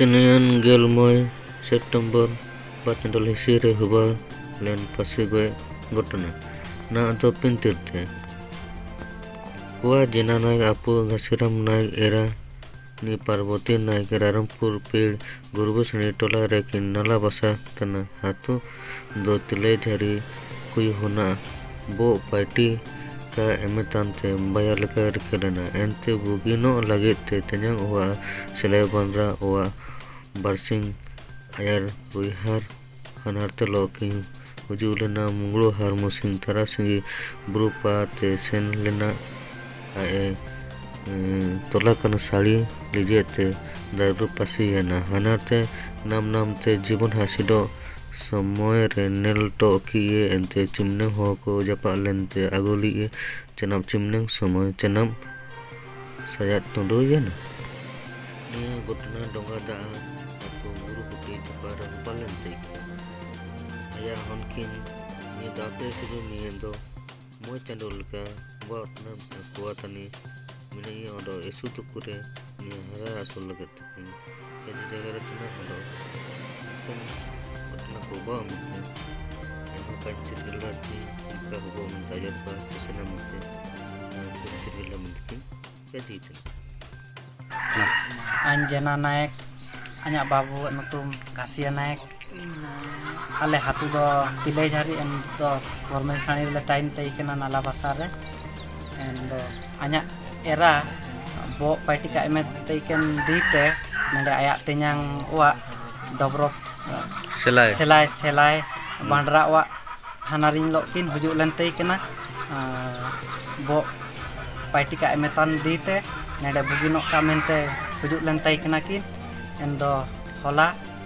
Senin gelmoy September Batendol hisire huba len pasi gue gotona na to pintirte kuah jena naik apu ngasiram naik era ni Parvati naik Rampur पेड़ गुरबस ने टोला रेकिन नाला बसा तना हाथों दो तिले झरी कोई होना बो पार्टी का एमतांते बाया लगा रखलेना एंते बुगिनो लगे ते तन्यांग हुआ सिलाई बनरा हुआ बरसिंग आयर रुइहार हनारते लोकी उजुलेना मुंगलो हार मुसिंग तरा सिंगी ब्रुपा ते सेन लेना आए तोला कन साड़ी लीजिए ते दारू पासी है ना हनारते नाम ते जीवन हासिदो समय रे नेल तो किए एंते चिमने हो को जपा लेंते अगोली चनाम चिमने समय चनाम सजात तोंडो ये ना ये घटना डोंगा दा aku guru putih jepara balente aya honkin ni dape siru miendo mo chandol ka buat na kuatani mina ye odo esu tukure ni hara asul lagat tin kaji jaga tuna odo kan घटना को बम एनो puncture गलती का हुबो मन तायर पा ससना मते puncture गला मते kaji itu Anjana naik anya babu nutum kasia naik ale hatu do pilai jari en do gormai sani le tain tai kena nala pasare en do anya era bo paiti ka emet tai ken dite nade ayak tenyang wa dobrok selai bandra wa hanaring lokin hujuk lentai kena bo paiti ka emetan dite nade bugino ka mente hujuk lentai kena kin endo hola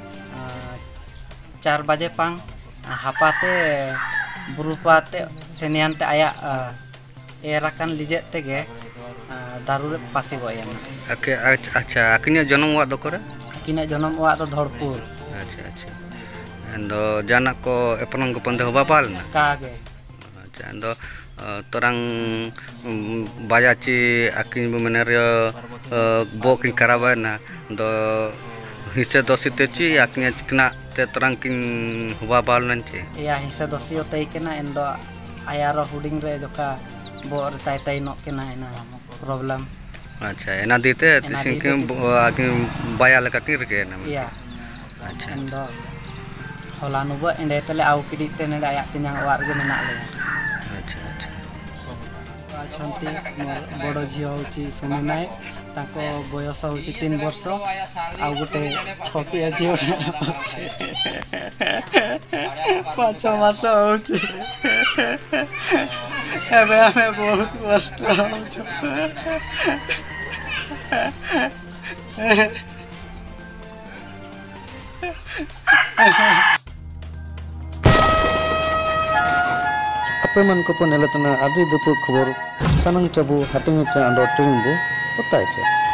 4 baje pang hapate berupate seniante aya erakan lijet tege darure pasi goyang अच्छा अकिन्या जन्म हुआ दो करे kina jonom wa to dhorpur अच्छा endo janak ko eponong ko pande hoba pal na kage अच्छा endo torang bajaci akin bu menario boking karabana do hisse dosite ci aknya kena te torang kin hoba pal nanti ya hisse dosio tei kena endo ayaro huding re joka bo tai no kena ina problem अच्छा एना दीते सिंके आगे बाया लगा तिर के ना iya अच्छा endo holanu bo ende tele au kidi tene ayak tinyang war ge menak le अच्छा chanti bodo jio hochi suminai tako boyos hochi 3 borso au gote choki jio 5 maso hochi ebe ame bahut kosht hochi Apa man ko pun elatna adi dupu khobor sanang chabu hatingi cha ando training bu utai cha